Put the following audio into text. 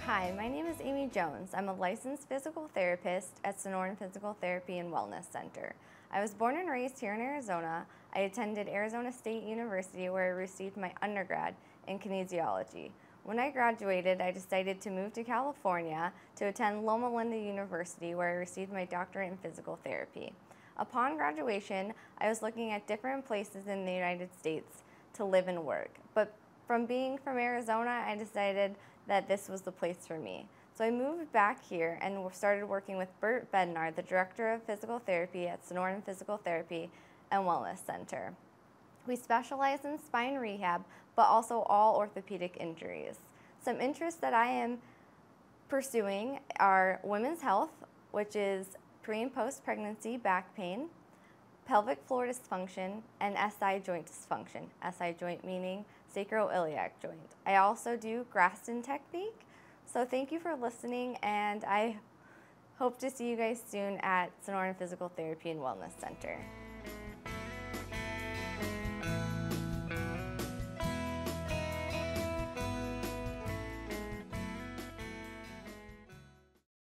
Hi, my name is Amy Jones. I'm a licensed physical therapist at Sonoran Physical Therapy and Wellness Center. I was born and raised here in Arizona. I attended Arizona State University where I received my undergrad in kinesiology. When I graduated, I decided to move to California to attend Loma Linda University where I received my doctorate in physical therapy. Upon graduation, I was looking at different places in the United States to live and work. But from being from Arizona, I decided that this was the place for me. So I moved back here and started working with Bert Bednar, the Director of Physical Therapy at Sonoran Physical Therapy and Wellness Center. We specialize in spine rehab, but also all orthopedic injuries. Some interests that I am pursuing are women's health, which is pre and post pregnancy back pain, pelvic floor dysfunction, and SI joint dysfunction. SI joint meaning sacroiliac joint. I also do Graston technique. So thank you for listening, and I hope to see you guys soon at Sonoran Physical Therapy and Wellness Center.